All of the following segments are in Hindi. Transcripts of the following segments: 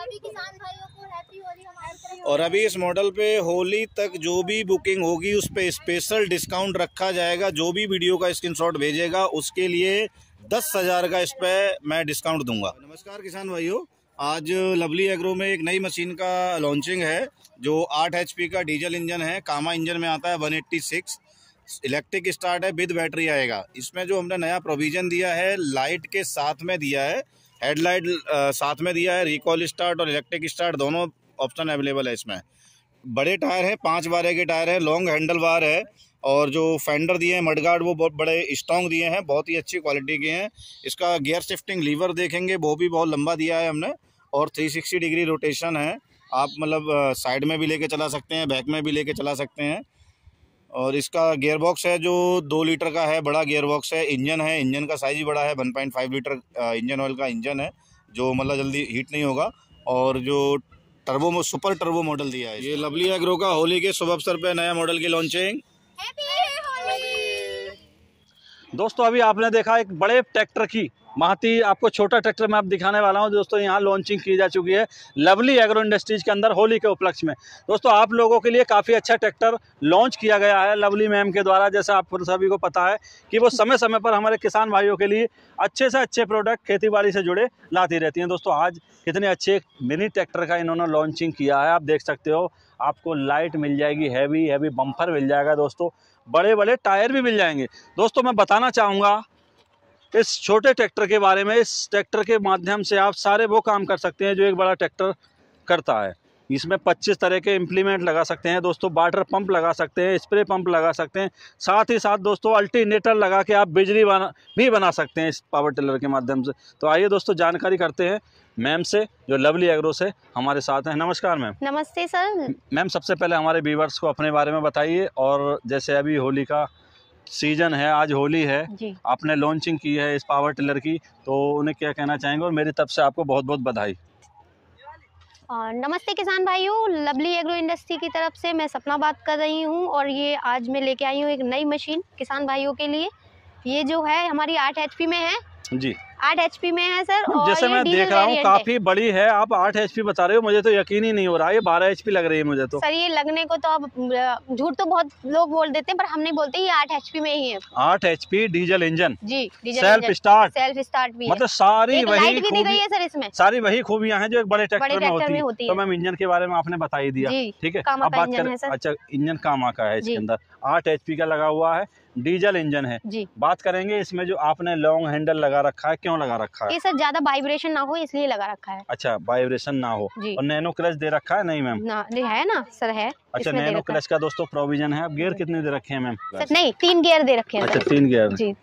सभी किसान भाइयों को हैप्पी होली हमारी तरफ। और अभी इस मॉडल पे होली तक जो भी बुकिंग होगी उस पे स्पेशल डिस्काउंट रखा जाएगा। जो भी वीडियो का स्क्रीनशॉट भेजेगा उसके लिए 10,000 का इस पे मैं डिस्काउंट दूंगा। नमस्कार किसान भाइयों, आज लवली एग्रो में एक नई मशीन का लॉन्चिंग है जो 8 HP का डीजल इंजन है। कामा इंजन में आता है 186, इलेक्ट्रिक स्टार्ट है, विद बैटरी आएगा। इसमें जो हमने नया प्रोविजन दिया है, लाइट के साथ में दिया है, हेडलाइट साथ में दिया है, रिकॉल स्टार्ट और इलेक्ट्रिक स्टार्ट दोनों ऑप्शन अवेलेबल है। इसमें बड़े टायर हैं, 5 बारह के टायर हैं, लॉन्ग हैंडल बार है और जो फेंडर दिए हैं मडगार्ड वो बहुत बड़े स्ट्रॉन्ग दिए हैं, बहुत ही अच्छी क्वालिटी के हैं। इसका गियर शिफ्टिंग लीवर देखेंगे वो भी बहुत लंबा दिया है हमने और 360 डिग्री रोटेशन है। आप मतलब साइड में भी लेके चला सकते हैं, बैक में भी लेके चला सकते हैं। और इसका गियर बॉक्स है जो 2 लीटर का है, बड़ा गियर बॉक्स है। इंजन है, इंजन का साइज ही बड़ा है, 1.5 लीटर इंजन ऑयल का इंजन है जो मतलब जल्दी हीट नहीं होगा। और जो टर्बो सुपर टर्बो मॉडल दिया है। ये लवली एग्रो का होली के शुभ अवसर पे नया मॉडल की लॉन्चिंग। दोस्तों अभी आपने देखा एक बड़े ट्रैक्टर की महाती, आपको छोटा ट्रैक्टर मैं आप दिखाने वाला हूं। दोस्तों यहाँ लॉन्चिंग की जा चुकी है लवली एग्रो इंडस्ट्रीज के अंदर होली के उपलक्ष्य में। दोस्तों आप लोगों के लिए काफ़ी अच्छा ट्रैक्टर लॉन्च किया गया है लवली मैम के द्वारा। जैसा आप सभी को पता है कि वो समय समय पर हमारे किसान भाइयों के लिए अच्छे से अच्छे प्रोडक्ट खेती से जुड़े लाती रहती हैं। दोस्तों आज कितने अच्छे मिनी ट्रैक्टर का इन्होंने लॉन्चिंग किया है, आप देख सकते हो। आपको लाइट मिल जाएगी, हैवी बम्पर मिल जाएगा दोस्तों, बड़े बड़े टायर भी मिल जाएंगे। दोस्तों मैं बताना चाहूँगा इस छोटे ट्रैक्टर के बारे में। इस ट्रैक्टर के माध्यम से आप सारे वो काम कर सकते हैं जो एक बड़ा ट्रैक्टर करता है। इसमें 25 तरह के इम्प्लीमेंट लगा सकते हैं दोस्तों, वाटर पंप लगा सकते हैं, स्प्रे पंप लगा सकते हैं, साथ ही साथ दोस्तों अल्टरनेटर लगा के आप बिजली भी बना सकते हैं इस पावर टिलर के माध्यम से। तो आइए दोस्तों जानकारी करते हैं मैम से जो लवली एग्रो से हमारे साथ हैं। नमस्कार मैम। नमस्ते सर। मैम सबसे पहले हमारे व्यूअर्स को अपने बारे में बताइए और जैसे अभी होली का सीजन है, आज होली है जी, आपने लॉन्चिंग की है इस पावर टिलर की, तो उन्हें क्या कहना चाहेंगे? और मेरी तरफ से आपको बहुत बहुत बधाई। नमस्ते किसान भाइयों, लवली एग्रो इंडस्ट्री की तरफ से मैं सपना बात कर रही हूँ और ये आज मैं लेके आई हूँ एक नई मशीन किसान भाइयों के लिए। ये जो है हमारी 8 HP में है जी, 8 HP में है सर। और जैसे मैं देख रहा हूँ काफी बड़ी है, आप 8 HP बता रहे हो, मुझे तो यकीन ही नहीं हो रहा है, ये 12 HP लग रही है मुझे तो। सर ये लगने को तो अब झूठ तो बहुत लोग बोल देते हैं पर हम नहीं बोलते, ये 8 HP में ही है। 8 HP डीजल इंजन जी, सेल्फ स्टार्ट भी मतलब सारी वही भी दी गई है सर इसमें, सारी वही खूबियां हैं जो एक बड़े ट्रैक्टर में होती है। तो मैम इंजन के बारे में आपने बता ही दिया, ठीक है। अब बात करें, अच्छा इंजन कामा का है, इसके अंदर 8 HP का लगा हुआ है, डीजल इंजन है जी। बात करेंगे इसमें जो आपने लॉन्ग हैंडल लगा रखा है, क्यों लगा रखा है? ये सर ज्यादा वाइब्रेशन ना हो इसलिए लगा रखा है। अच्छा वाइब्रेशन ना हो जी। और नैनो क्लच दे रखा है? नहीं मैम है ना सर, है। अच्छा नैनो क्लच का दोस्तों प्रोविजन है। अब गियर कितने दे रखे हैं मैम? नहीं 3 गियर दे रखे हैं। अच्छा 3 गियर जी।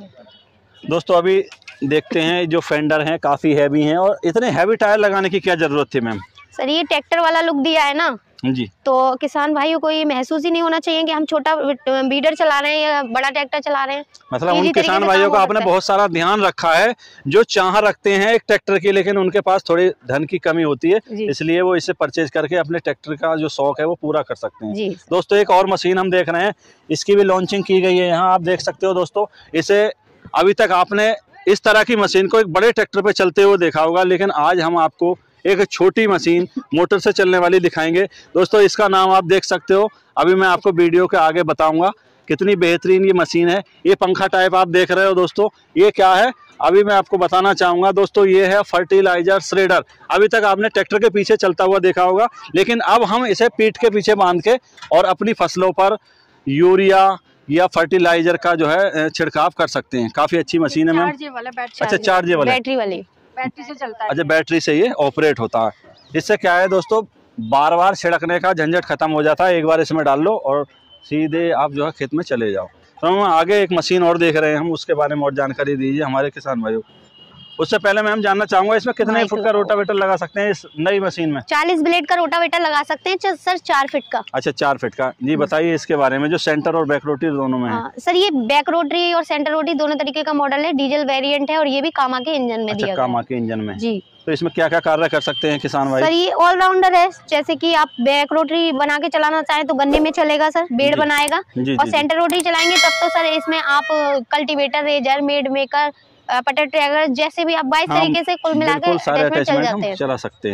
दोस्तों अभी देखते हैं जो फेंडर हैं काफी हैवी हैं, और इतने हैवी टायर लगाने की क्या जरूरत थी मैम? सर ये ट्रैक्टर वाला लुक दिया है ना जी, तो किसान भाइयों को ये महसूस ही नहीं होना चाहिए कि हम छोटा बीडर चला रहे हैं या बड़ा ट्रैक्टर चला रहे हैं। मतलब उन किसान भाइयों का आपने बहुत सारा ध्यान रखा है जो चाह रखते हैं एक ट्रैक्टर की, लेकिन उनके पास थोड़ी धन की कमी होती है, इसलिए वो इसे परचेज करके अपने ट्रैक्टर का जो शौक है वो पूरा कर सकते हैं। दोस्तों एक और मशीन हम देख रहे हैं, इसकी भी लॉन्चिंग की गई है यहाँ, आप देख सकते हो दोस्तों। इसे अभी तक आपने इस तरह की मशीन को एक बड़े ट्रैक्टर पे चलते हुए देखा होगा, लेकिन आज हम आपको एक छोटी मशीन मोटर से चलने वाली दिखाएंगे। दोस्तों इसका नाम आप देख सकते हो, अभी मैं आपको वीडियो के आगे बताऊंगा कितनी बेहतरीन ये मशीन है। ये पंखा टाइप आप देख रहे हो दोस्तों, ये क्या है अभी मैं आपको बताना चाहूंगा दोस्तों। ये है फर्टिलाइजर श्रेडर। अभी तक आपने ट्रैक्टर के पीछे चलता हुआ देखा होगा, लेकिन अब हम इसे पीठ के पीछे बांध के और अपनी फसलों पर यूरिया या फर्टिलाइजर का जो है छिड़काव कर सकते हैं। काफी अच्छी मशीन है मैम। अच्छा चार्जेबल बैटरी वाली, बैटरी से चलता है। अच्छा बैटरी से ये ऑपरेट होता है। इससे क्या है दोस्तों, बार बार छिड़कने का झंझट खत्म हो जाता है, एक बार इसमें डाल लो और सीधे आप जो है खेत में चले जाओ। तो हम आगे एक मशीन और देख रहे हैं, हम उसके बारे में और जानकारी दीजिए हमारे किसान भाइयों। उससे पहले मैं जानना चाहूंगा इसमें कितने फुट का रोटावेटर लगा सकते हैं इस नई मशीन में? 40 ब्लेड का रोटावेटर लगा सकते हैं सर, 4 फीट का। अच्छा 4 फीट का जी। बताइए इसके बारे में जो सेंटर और बैक रोटरी दोनों में है। सर ये बैक रोटरी और सेंटर रोटरी दोनों तरीके का मॉडल है, डीजल वेरिएंट है और ये भी कामा के इंजन में दिया गया है। कामा के इंजन में जी। तो इसमें क्या क्या कार्य कर सकते हैं किसान भाई? सर ये ऑलराउंडर है, जैसे कि आप बैक रोटरी बना के चलाना चाहें तो गन्ने में चलेगा सर, बेड़ बनाएगा। और सेंटर रोटरी चलाएंगे तब तो सर इसमें आप कल्टीवेटर, रेजर, मेड मेकर, पटर ट्रैगर जैसे भी आप 22 तरीके से कुल मिला के चल जाते हैं, चला सकते हैं।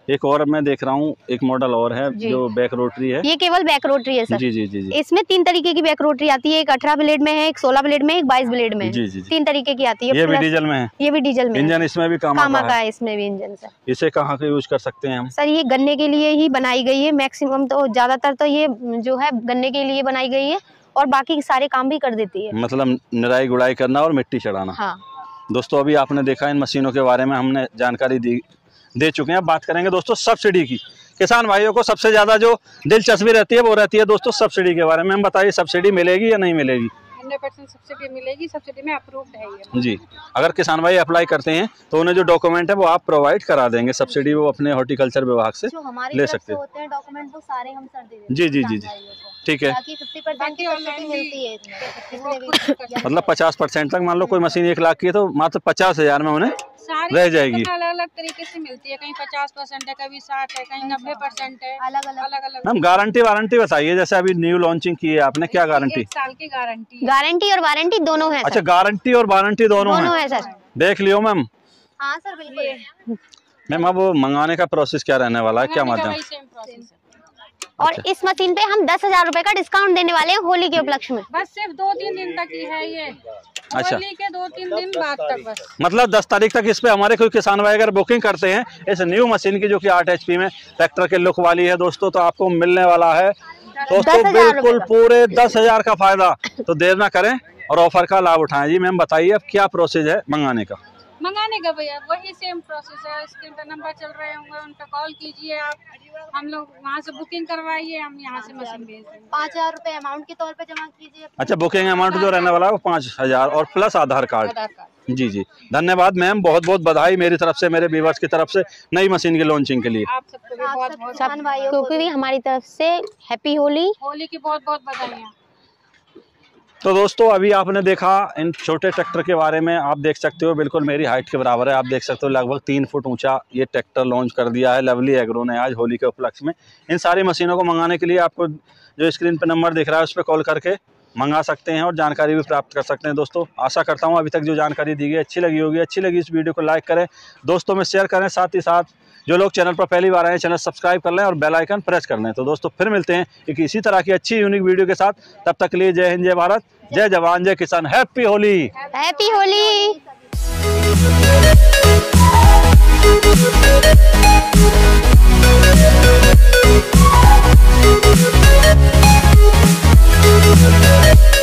एक और मैं देख रहा हूँ, एक मॉडल और है जो बैक रोटरी है। ये केवल बैक रोटरी है सर। जी जी जी जी। इसमें 3 तरीके की बैक रोटरी आती है, एक 18 ब्लेड में है, एक 16 ब्लेड में, एक 22 ब्लेड में। जी जी। 3 तरीके की आती है। ये भी डीजल में है? ये भी डीजल में। इंजन इसमें भी काम का है? इसमें भी इंजन सर। इसे कहाँ का यूज कर सकते हैं हम? सर ये गन्ने के लिए ही बनाई गई है, मैक्सिमम तो ज्यादातर तो ये जो है गन्ने के लिए बनाई गई है और बाकी सारे काम भी कर देती है। मतलब निराई गुड़ाई करना और मिट्टी चढ़ाना। हाँ। दोस्तों अभी आपने देखा इन मशीनों के बारे में हमने जानकारी दे चुके हैं। बात करेंगे दोस्तों सब्सिडी की। किसान भाइयों को सबसे ज्यादा जो दिलचस्पी रहती है वो रहती है दोस्तों सब्सिडी के बारे में। हम बताइए सब्सिडी मिलेगी या नहीं मिलेगी? 100% सब्सिडी मिलेगी, सब्सिडी में अप्रूव्ड है ये। जी, अगर किसान भाई अप्लाई करते हैं तो उन्हें जो डॉक्यूमेंट है वो आप प्रोवाइड करा देंगे, सब्सिडी वो अपने हॉर्टिकल्चर विभाग से ले सकते हैं। होते हैं डॉक्यूमेंट वो सारे हम सर दे देंगे। जी जी जी जी, ठीक है। 50% की सब्सिडी मिलती है। मतलब 50% तक, मान लो कोई मशीन 1 लाख की है तो मात्र 50,000 में उन्हें रह जाएगी। अलग अलग तरीके से मिलती है, कहीं 50% है, कभी 60 है, कहीं 90% है, अलग अलग। मैम गारंटी वारंटी बताइए, जैसे अभी न्यू लॉन्चिंग की है आपने, क्या गारंटी? 1 साल की गारंटी। गारंटी और वारंटी दोनों है। अच्छा, गारंटी और वारंटी दोनों है सर। देख लियो मैम। हाँ सर बिल्कुल। मैम अब मंगाने का प्रोसेस क्या रहने वाला है, क्या माध्यम? और इस मशीन पे हम 10,000 रुपए का डिस्काउंट देने वाले हैं होली के उपलक्ष्य में। बस सिर्फ 2-3 दिन तक ही है ये। अच्छा, होली के 2-3 दिन बाद तक बस। मतलब 10 तारीख तक इस पे हमारे कोई किसान भाई अगर बुकिंग करते हैं इस न्यू मशीन की जो कि 8 HP में ट्रैक्टर के लुक वाली है दोस्तों, तो आपको मिलने वाला है दोस्तों बिल्कुल पूरे 10,000 का फायदा। तो देर ना करें और ऑफर का लाभ उठाएं। जी मैम बताइए अब क्या प्रोसेस है मंगाने का? मंगाने का भैया वही सेम प्रोसेस है। स्क्रीन पर नंबर चल रहे होंगे, उन पर कॉल कीजिए आप, हम लोग वहाँ से बुकिंग करवाइए, हम यहाँ से मशीन भेज देंगे। 5,000 रुपए अमाउंट के तौर पे जमा कीजिए। अच्छा, बुकिंग अमाउंट जो रहने वाला है वो 5,000 और प्लस आधार कार्ड। जी जी, धन्यवाद मैम, बहुत बहुत बधाई मेरी तरफ से, मेरे व्यूअर्स की तरफ से नई मशीन की लॉन्चिंग के लिए। आप सबको भी बहुत बहुत क्योंकि भी हमारी तरफ से हैप्पी होली। होली की बहुत बहुत बधाइयाँ। तो दोस्तों अभी आपने देखा इन छोटे ट्रैक्टर के बारे में, आप देख सकते हो बिल्कुल मेरी हाइट के बराबर है। आप देख सकते हो लगभग 3 फुट ऊंचा ये ट्रैक्टर लॉन्च कर दिया है लवली एग्रो ने आज होली के उपलक्ष्य में। इन सारी मशीनों को मंगाने के लिए आपको जो स्क्रीन पर नंबर दिख रहा है उस पर कॉल करके मंगा सकते हैं और जानकारी भी प्राप्त कर सकते हैं। दोस्तों आशा करता हूँ अभी तक जो जानकारी दी गई अच्छी लगी होगी। अच्छी लगी इस वीडियो को लाइक करें, दोस्तों में शेयर करें, साथ ही साथ जो लोग चैनल पर पहली बार आए हैं चैनल सब्सक्राइब कर लें और बेल आइकन प्रेस कर लें। तो दोस्तों फिर मिलते हैं एक इसी तरह की अच्छी यूनिक वीडियो के साथ। तब तक के लिए जय हिंद, जय भारत, जय जवान, जय किसान, happy Holi. Happy Holi. We'll be right back.